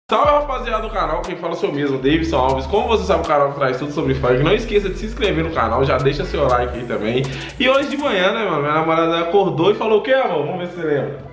Salve rapaziada do canal, quem fala sou eu mesmo, Davidson Alves. Como você sabe, o canal traz tudo sobre funk. Não esqueça de se inscrever no canal, já deixa seu like aí também. E hoje de manhã, né, mano, minha namorada acordou e falou o que, amor? Vamos ver se você lembra.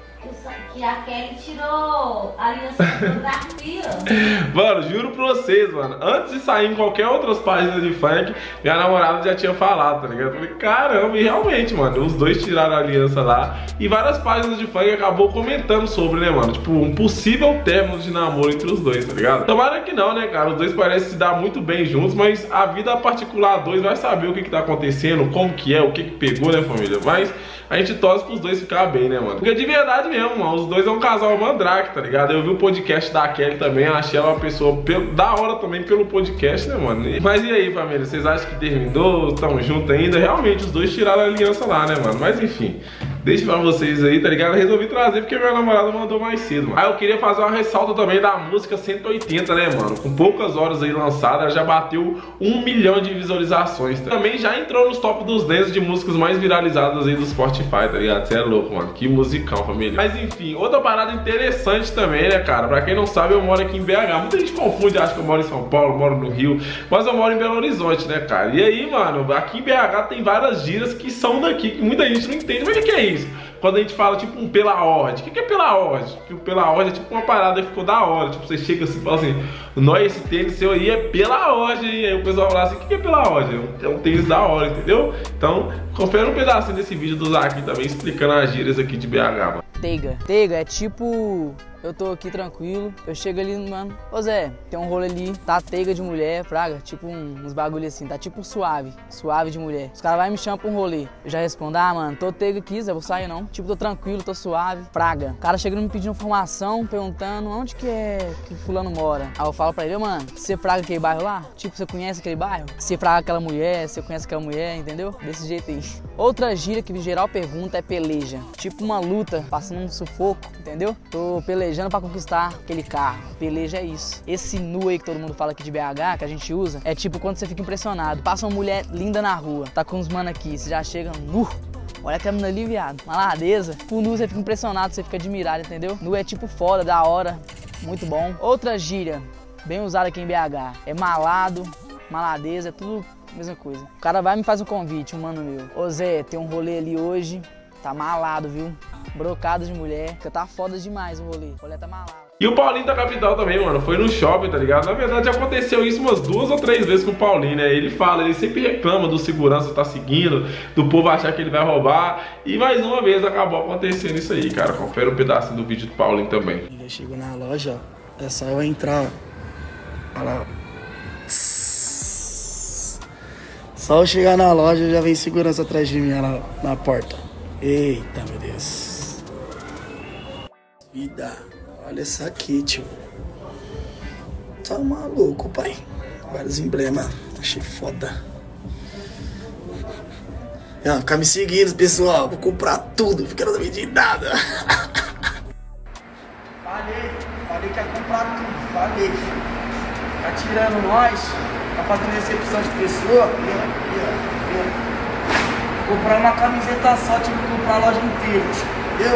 Que a Kelly tirou a aliança de fotografia. Mano, juro pra vocês, mano, antes de sair em qualquer outras páginas de funk, minha namorada já tinha falado, tá ligado? Eu falei, caramba, e realmente, mano, os dois tiraram a aliança lá. E várias páginas de funk acabou comentando sobre, né, mano, tipo, um possível término de namoro entre os dois, tá ligado? Tomara que não, né, cara, os dois parecem se dar muito bem juntos, mas a vida particular dois vai saber o que tá acontecendo, como que é, o que pegou, né, família? Mas a gente torce pros dois ficar bem, né, mano? Porque de verdade mesmo, mano, os dois é um casal mandrake, tá ligado? Eu vi o podcast da Kelly também, achei ela uma pessoa da hora também pelo podcast, né, mano? Mas e aí, família, vocês acham que terminou? Estão juntos ainda? Realmente, os dois tiraram a aliança lá, né, mano? Mas enfim, deixa pra vocês aí, tá ligado? Eu resolvi trazer porque minha namorada mandou mais cedo, mano. Aí eu queria fazer uma ressalta também da música 180, né, mano? Com poucas horas aí lançada, ela já bateu 1 milhão de visualizações, tá? Também já entrou nos top 200 de músicas mais viralizadas aí do Spotify, tá ligado? Você é louco, mano. Que musicão, família. Mas enfim, outra parada interessante também, né, cara? Pra quem não sabe, eu moro aqui em BH. Muita gente confunde, acha que eu moro em São Paulo, moro no Rio, mas eu moro em Belo Horizonte, né, cara? E aí, mano, aqui em BH tem várias gírias que são daqui, que muita gente não entende. Mas o que é isso? Quando a gente fala, tipo, um pela ordem. O que é pela ordem? Tipo, pela ordem é tipo uma parada que ficou da hora. Tipo, você chega assim e fala assim, nós, esse tênis seu aí é pela ordem. E aí o pessoal fala assim, o que é pela ordem? É um tênis da hora, entendeu? Então, confere um pedacinho desse vídeo do Zac também, explicando as gírias aqui de BH, mano. Teiga. Teiga é tipo... Eu tô aqui tranquilo, eu chego ali, mano, ô Zé, tem um rolo ali, tá teiga de mulher, praga, tipo uns bagulho assim, tá tipo suave de mulher. Os caras vai me chamar pra um rolê, eu já respondo, ah, mano, tô teiga aqui, Zé, vou sair não. Tipo, tô tranquilo, tô suave, praga. O cara chegando me pedindo informação, perguntando onde que é que fulano mora. Aí eu falo pra ele, mano, você praga aquele bairro lá? Tipo, você conhece aquele bairro? Você praga aquela mulher, você conhece aquela mulher, entendeu? Desse jeito aí. Outra gíria que geral pergunta é peleja. Tipo uma luta, passando um sufoco, entendeu? Tô pelejando pra conquistar aquele carro. Peleja é isso. Esse nu aí que todo mundo fala aqui de BH, que a gente usa, é tipo quando você fica impressionado. Passa uma mulher linda na rua, tá com uns mano aqui, você já chega nu. Olha aquela menina ali, viado. Maladeza. Com nu você fica impressionado, você fica admirado, entendeu? Nu é tipo foda, da hora, muito bom. Outra gíria, bem usada aqui em BH, é malado, maladeza, é tudo a mesma coisa. O cara vai e me faz um convite, um mano meu. Ô Zé, tem um rolê ali hoje, tá malado, viu? Brocado de mulher, porque tá foda demais o rolê. O rolê tá malado. E o Paulinho da capital também, mano, foi no shopping, tá ligado? Na verdade aconteceu isso umas 2 ou 3 vezes com o Paulinho, né? Ele fala, ele sempre reclama do segurança tá seguindo, do povo achar que ele vai roubar. E mais uma vez acabou acontecendo isso aí, cara. Confere um pedacinho do vídeo do Paulinho também. Já chegou na loja, ó. É só eu entrar, ó. Olha lá. Só eu chegar na loja, já vem segurança atrás de mim, lá na porta. Eita, meu Deus. Vida, olha essa aqui, tio. Tá maluco, pai. Vários emblemas. Achei foda. Ficar me seguindo, pessoal. Vou comprar tudo. Fica na medida de nada. Falei que ia comprar tudo. Falei. Tá tirando nós. Tá fazendo recepção de pessoa. Comprar uma camiseta só, tive que comprar a loja inteira. Entendeu?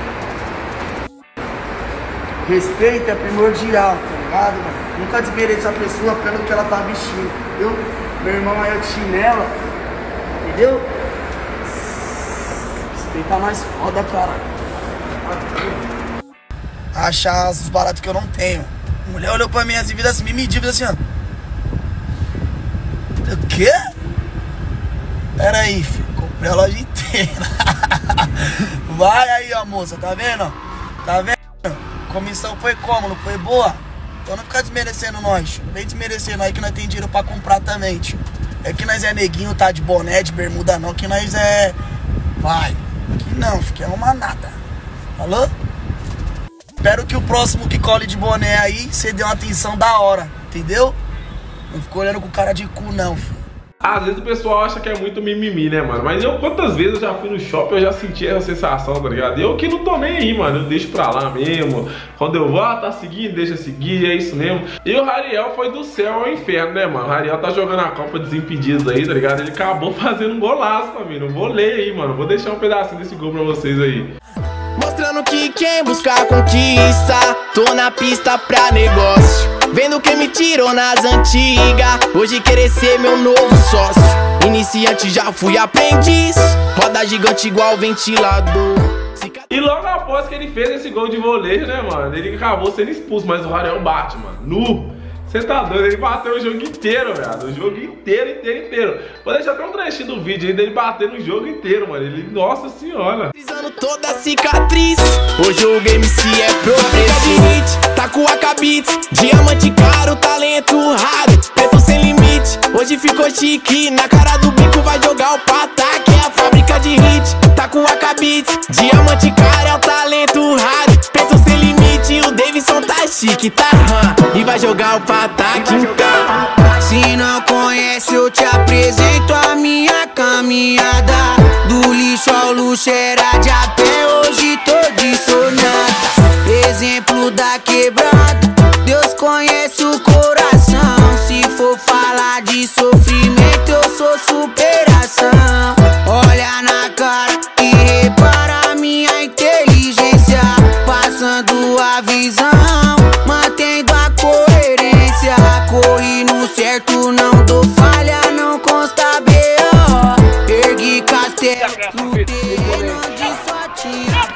Respeito é primordial, tá ligado, mano? Nunca desmereça a pessoa pelo que ela tá vestindo, entendeu? Meu irmão aí é de chinela, entendeu? Respeita mais foda, cara. Achar os baratos que eu não tenho. A mulher olhou pra minhas dívidas, me mediu assim, ó. O quê? Pera aí, filho. Comprei a loja inteira. Vai aí, ó, moça, tá vendo? Tá vendo? Comissão foi como? Não foi boa? Então não fica desmerecendo nós, tio. Não vem desmerecendo aí que nós tem dinheiro pra comprar também, tio. É que nós é neguinho, tá de boné, de bermuda não, que nós é... Vai. Aqui não, fica é uma nada. Falou? Espero que o próximo que cole de boné aí, você dê uma atenção da hora, entendeu? Não ficou olhando com cara de cu não, filho. Às vezes o pessoal acha que é muito mimimi, né, mano? Mas eu, quantas vezes eu já fui no shopping, eu já senti essa sensação, tá ligado? Eu que não tô nem aí, mano. Eu deixo pra lá mesmo. Quando eu vou, tá seguindo, deixa seguir, é isso mesmo. E o Rariel foi do céu ao inferno, né, mano? O Rariel tá jogando a Copa Desimpedidos aí, tá ligado? Ele acabou fazendo um golaço, família. Um voleio aí, mano. Vou deixar um pedacinho desse gol pra vocês aí. Mostra mostrando que quem busca conquista. Tô na pista pra negócio, vendo quem me tirou nas antigas. Hoje querer ser meu novo sócio. Iniciante já fui aprendiz, roda gigante igual ventilador. E logo após que ele fez esse gol de voleio, né, mano, ele acabou sendo expulso, mas o Rariel bate, mano. Nu! Você tá doido? Ele bateu o jogo inteiro, velho. O jogo inteiro. Vou deixar até um trechinho do vídeo aí dele bater no jogo inteiro, mano. Ele, nossa senhora. Toda cicatriz, hoje o game se é progressivo. Tá com a cabite, diamante caro, talento raro, preto sem limite. Hoje ficou chique, na cara do bico vai jogar o pataque. É a fábrica de hit, tá com a cabite, diamante caro, é o talento raro, preto sem limite. O Davidson tá chique, tá e vai jogar o pataque. Se não conhece, eu te apresento a minha caminhada. Do lixo ao luxo era de a pé, hoje tô de sonata. Exemplo da quebrada, Deus conhece o coração. Se for falar de sofrimento, eu sou superação. Olha na cara e repara a minha inteligência, passando a visão, mantendo a coerência. Corri no certo, não dou falha, não consta B.O. Ergui castelo no terreno onde só tinha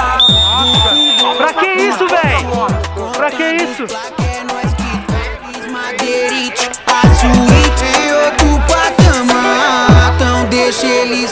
pó. Pra que isso, véi? Pra que isso? É nós que fiz madeirite, a suíte em outro patamar. Então deixa eles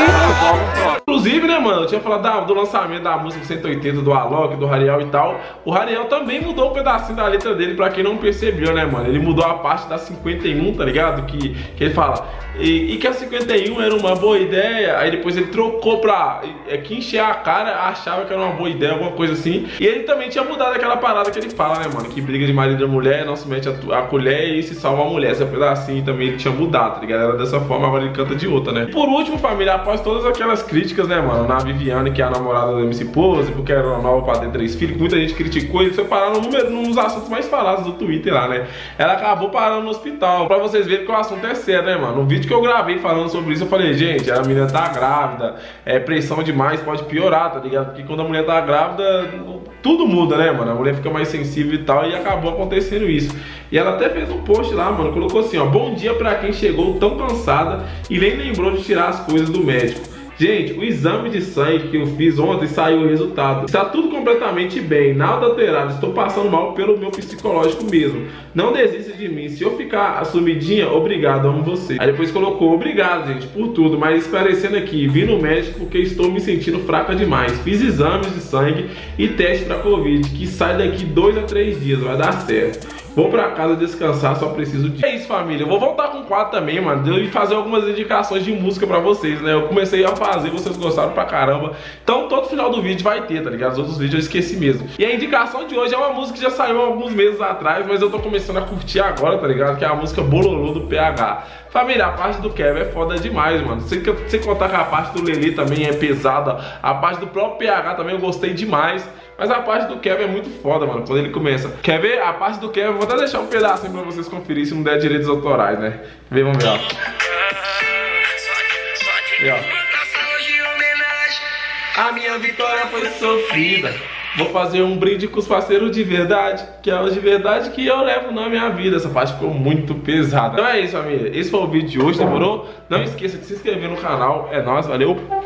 falar. Inclusive, né, mano, eu tinha falado do lançamento da música 180 do Alok, do Rariel e tal. O Rariel também mudou um pedacinho da letra dele, pra quem não percebeu, né, mano. Ele mudou a parte da 51, tá ligado? Que ele fala, e que a 51 era uma boa ideia. Aí depois ele trocou pra que encher a cara, achava que era uma boa ideia, alguma coisa assim. E ele também tinha mudado aquela parada que ele fala, né, mano, que briga de marido e mulher, não se mete a colher e se salva a mulher. Esse pedacinho também ele tinha mudado, tá ligado? Era dessa forma, agora ele canta de outra, né? E por último, família, após todas aquelas críticas, né, mano, na Viviane, que é a namorada do MC Pose, porque era nova pra ter 3 filhos, que muita gente criticou, e separaram nos assuntos mais falados do Twitter lá, né? Ela acabou parando no hospital, pra vocês verem que o assunto é sério, né, mano? No vídeo que eu gravei falando sobre isso, eu falei, gente, a menina tá grávida, pressão demais, pode piorar, tá ligado? Porque quando a mulher tá grávida, tudo muda, né, mano? A mulher fica mais sensível e tal, e acabou acontecendo isso. E ela até fez um post lá, mano, colocou assim, ó, bom dia pra quem chegou tão cansada e nem lembrou de tirar as coisas do médico. Gente, o exame de sangue que eu fiz ontem saiu o resultado. Está tudo completamente bem, nada alterado. Estou passando mal pelo meu psicológico mesmo. Não desista de mim. Se eu ficar assumidinha, obrigado, amo você. Aí depois colocou, obrigado, gente, por tudo. Mas esclarecendo aqui, vim no médico porque estou me sentindo fraca demais. Fiz exames de sangue e teste para Covid, que sai daqui 2 a 3 dias, vai dar certo. Vou pra casa descansar, só preciso de... É isso, família. Eu vou voltar com o quadro também, mano, e fazer algumas indicações de música pra vocês, né? Eu comecei a fazer, vocês gostaram pra caramba. Então, todo final do vídeo vai ter, tá ligado? Os outros vídeos eu esqueci mesmo. E a indicação de hoje é uma música que já saiu há alguns meses atrás, mas eu tô começando a curtir agora, tá ligado? Que é a música Bololô do PH. Família, a parte do Kevin é foda demais, mano. Sem contar que a parte do Lelê também é pesada. A parte do próprio PH também eu gostei demais. Mas a parte do Kevin é muito foda, mano, quando ele começa. Quer ver? A parte do Kevin, vou até deixar um pedacinho pra vocês conferirem se não der direitos autorais, né? Vamos ver, ó. E, ó. A minha vitória foi sofrida. Vou fazer um brinde com os parceiros de verdade, que é os de verdade que eu levo na minha vida. Essa parte ficou muito pesada. Então é isso, família. Esse foi o vídeo de hoje, demorou? Não esqueça de se inscrever no canal. É nóis, valeu!